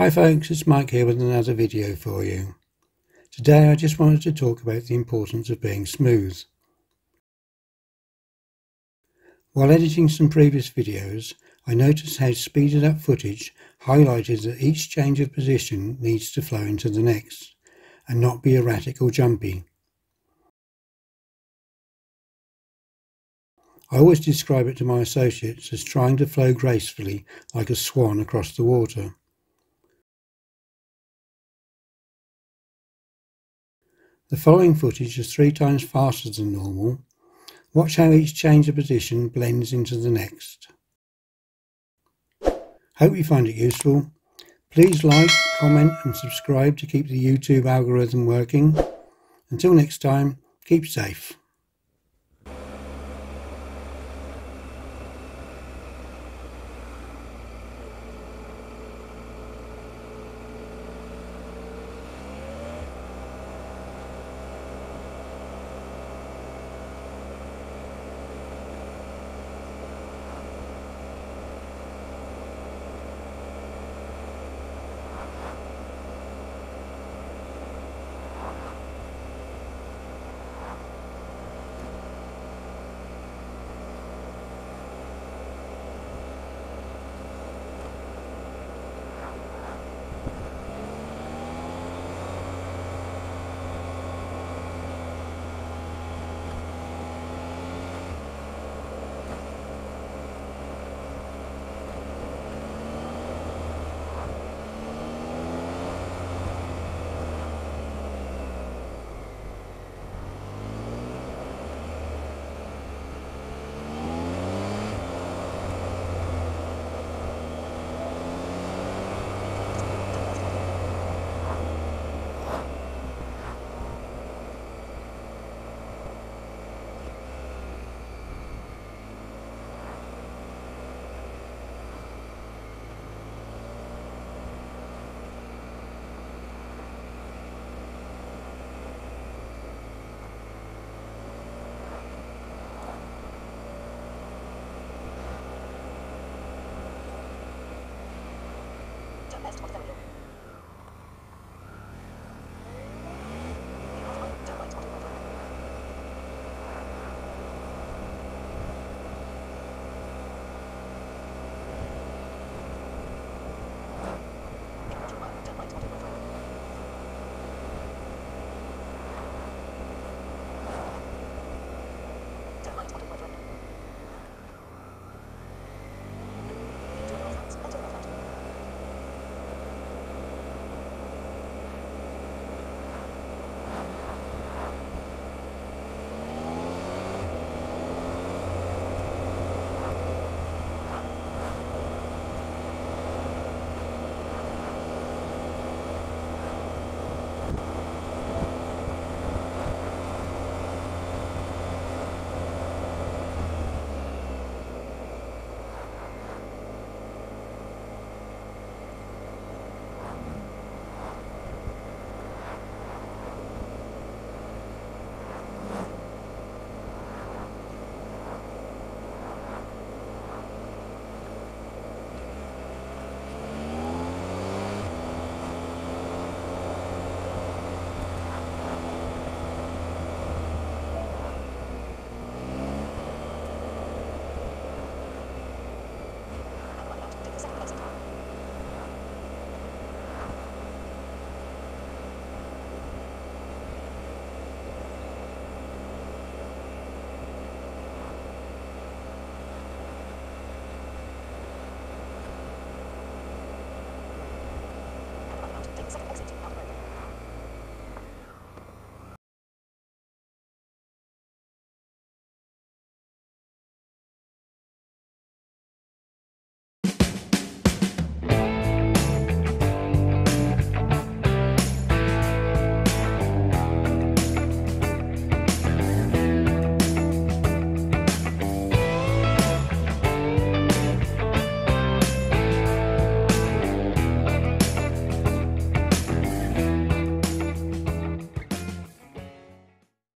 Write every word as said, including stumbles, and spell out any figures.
Hi folks, it's Mike here with another video for you. Today I just wanted to talk about the importance of being smooth. While editing some previous videos, I noticed how speeded up footage highlighted that each change of position needs to flow into the next, and not be erratic or jumpy. I always describe it to my associates as trying to flow gracefully like a swan across the water. The following footage is three times faster than normal. Watch how each change of position blends into the next. Hope you find it useful. Please like, comment and subscribe to keep the YouTube algorithm working. Until next time, keep safe.